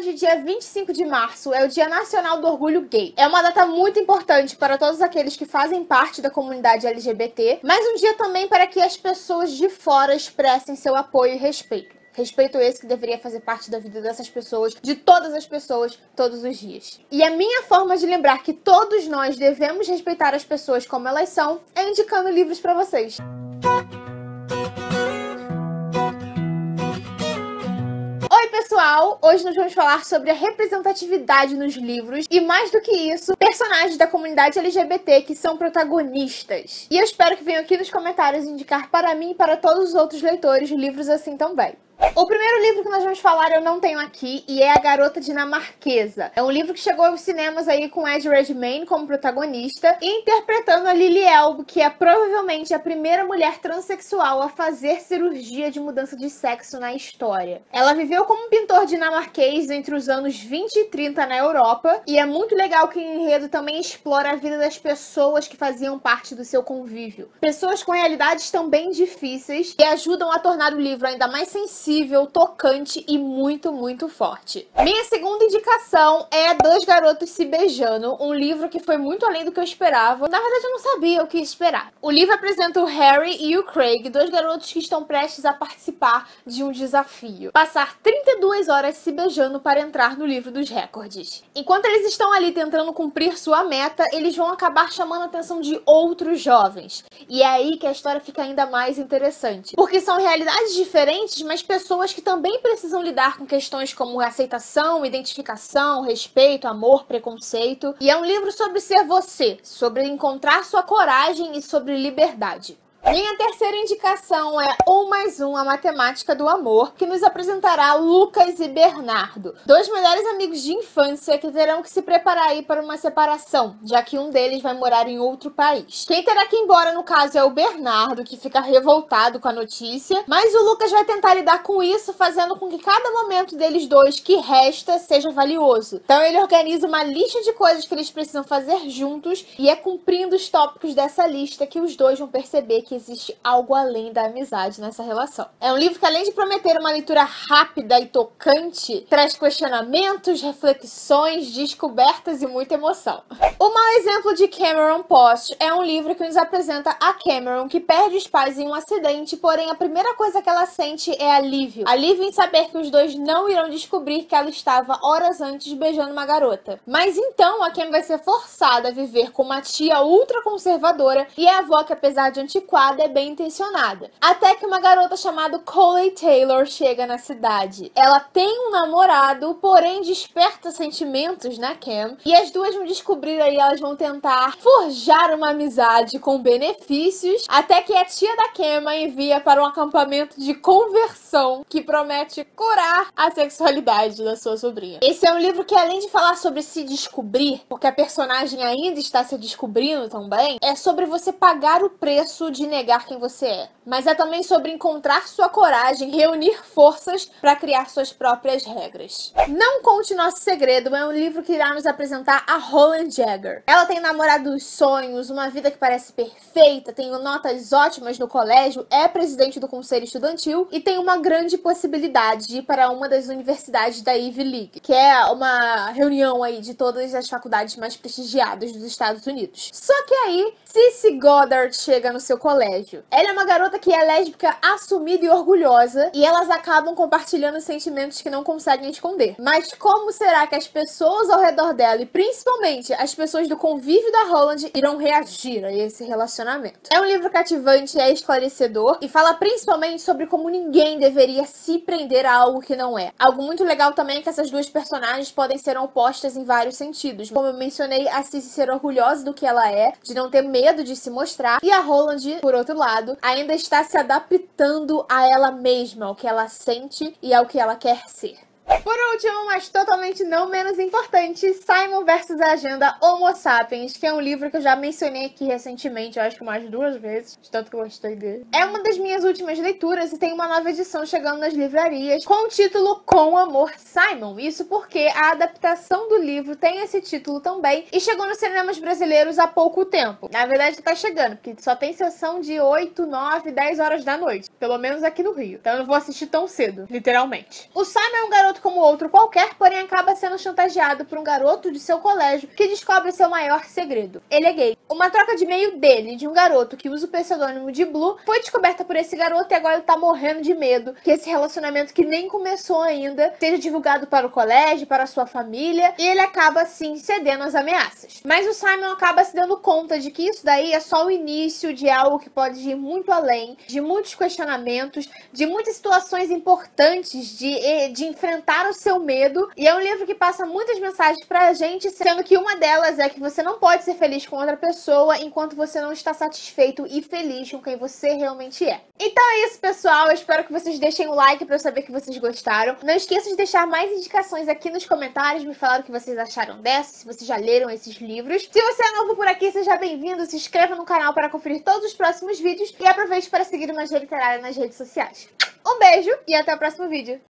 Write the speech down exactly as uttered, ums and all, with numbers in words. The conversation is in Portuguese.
hoje, dia vinte e cinco de março, é o Dia Nacional do Orgulho Gay. É uma data muito importante para todos aqueles que fazem parte da comunidade L G B T, mas um dia também para que as pessoas de fora expressem seu apoio e respeito. Respeito esse que deveria fazer parte da vida dessas pessoas, de todas as pessoas, todos os dias. E a minha forma de lembrar que todos nós devemos respeitar as pessoas como elas são é indicando livros para vocês. Oi pessoal, hoje nós vamos falar sobre a representatividade nos livros e, mais do que isso, personagens da comunidade L G B T que são protagonistas. E eu espero que venham aqui nos comentários indicar para mim e para todos os outros leitores livros assim também. O primeiro livro que nós vamos falar eu não tenho aqui e é A Garota Dinamarquesa. É um livro que chegou aos cinemas aí com Eddie Redmayne como protagonista e interpretando a Lily Elbe, que é provavelmente a primeira mulher transexual a fazer cirurgia de mudança de sexo na história. Ela viveu como um pintor dinamarquês entre os anos vinte e trinta na Europa e é muito legal que o enredo também explora a vida das pessoas que faziam parte do seu convívio. Pessoas com realidades também difíceis e ajudam a tornar o livro ainda mais sensível, tocante e muito, muito forte. Minha segunda indicação é Dois Garotos Se Beijando, um livro que foi muito além do que eu esperava. Na verdade, eu não sabia o que esperar. O livro apresenta o Harry e o Craig, dois garotos que estão prestes a participar de um desafio. Passar trinta e duas horas se beijando para entrar no livro dos recordes. Enquanto eles estão ali tentando cumprir sua meta, eles vão acabar chamando a atenção de outros jovens. E é aí que a história fica ainda mais interessante. Porque são realidades diferentes, mas pessoas que também precisam lidar com questões como aceitação, identificação, respeito, amor, preconceito. E é um livro sobre ser você, sobre encontrar sua coragem e sobre liberdade. Minha terceira indicação é Um Mais Um, a Matemática do Amor, que nos apresentará Lucas e Bernardo, dois melhores amigos de infância que terão que se preparar aí para uma separação, já que um deles vai morar em outro país. Quem terá que ir embora, no caso, é o Bernardo, que fica revoltado com a notícia, mas o Lucas vai tentar lidar com isso, fazendo com que cada momento deles dois que resta seja valioso. Então ele organiza uma lista de coisas que eles precisam fazer juntos e é cumprindo os tópicos dessa lista que os dois vão perceber que que existe algo além da amizade nessa relação. É um livro que, além de prometer uma leitura rápida e tocante, traz questionamentos, reflexões, descobertas e muita emoção. O mau exemplo de Cameron Post é um livro que nos apresenta a Cameron, que perde os pais em um acidente, porém a primeira coisa que ela sente é alívio. Alívio em saber que os dois não irão descobrir que ela estava horas antes beijando uma garota. Mas então a Cam vai ser forçada a viver com uma tia ultraconservadora e a avó que, apesar de antiquada, é bem intencionada. Até que uma garota chamada Coley Taylor chega na cidade. Ela tem um namorado, porém desperta sentimentos na Cam, e as duas vão descobrir aí, elas vão tentar forjar uma amizade com benefícios, até que a tia da Cam a envia para um acampamento de conversão que promete curar a sexualidade da sua sobrinha. Esse é um livro que, além de falar sobre se descobrir, porque a personagem ainda está se descobrindo também, é sobre você pagar o preço de negar quem você é. Mas é também sobre encontrar sua coragem, reunir forças para criar suas próprias regras. Não Conte Nosso Segredo é um livro que irá nos apresentar a Holland Jagger. Ela tem namorado dos sonhos, uma vida que parece perfeita, tem notas ótimas no colégio, é presidente do conselho estudantil e tem uma grande possibilidade de ir para uma das universidades da Ivy League, que é uma reunião aí de todas as faculdades mais prestigiadas dos Estados Unidos. Só que aí, Cissy Goddard chega no seu colégio. Ela é uma garota que é lésbica assumida e orgulhosa, e elas acabam compartilhando sentimentos que não conseguem esconder. Mas como será que as pessoas ao redor dela, e principalmente as pessoas do convívio da Holland, irão reagir a esse relacionamento? É um livro cativante, é esclarecedor, e fala principalmente sobre como ninguém deveria se prender a algo que não é. Algo muito legal também é que essas duas personagens podem ser opostas em vários sentidos. Como eu mencionei, a Cissy ser orgulhosa do que ela é, de não ter medo de se mostrar, e a Holland, por outro lado, ainda está se adaptando a ela mesma, ao que ela sente e ao que ela quer ser. Por último, mas totalmente não menos importante, Simon versus a Agenda Homo Sapiens, que é um livro que eu já mencionei aqui recentemente, eu acho que mais duas vezes, de tanto que eu gostei dele. É uma das minhas últimas leituras e tem uma nova edição chegando nas livrarias com o título Com Amor, Simon. Isso porque a adaptação do livro tem esse título também e chegou nos cinemas brasileiros há pouco tempo. Na verdade, tá chegando, porque só tem sessão de oito, nove, dez horas da noite, pelo menos aqui no Rio. Então eu não vou assistir tão cedo, literalmente. O Simon é um garoto garoto como outro qualquer, porém acaba sendo chantageado por um garoto de seu colégio que descobre seu maior segredo. Ele é gay. Uma troca de e-mail dele, de um garoto que usa o pseudônimo de Blue, foi descoberta por esse garoto e agora ele tá morrendo de medo que esse relacionamento que nem começou ainda seja divulgado para o colégio, para a sua família, e ele acaba assim cedendo às ameaças. Mas o Simon acaba se dando conta de que isso daí é só o início de algo que pode ir muito além, de muitos questionamentos, de muitas situações importantes de, de enfrentar o seu medo, e é um livro que passa muitas mensagens pra gente, sendo que uma delas é que você não pode ser feliz com outra pessoa enquanto você não está satisfeito e feliz com quem você realmente é. Então é isso, pessoal, eu espero que vocês deixem o like pra eu saber que vocês gostaram. Não esqueça de deixar mais indicações aqui nos comentários, me falar o que vocês acharam dessa, se vocês já leram esses livros. Se você é novo por aqui, seja bem-vindo, se inscreva no canal para conferir todos os próximos vídeos e aproveite para seguir o Magia Literária nas redes sociais. Um beijo e até o próximo vídeo!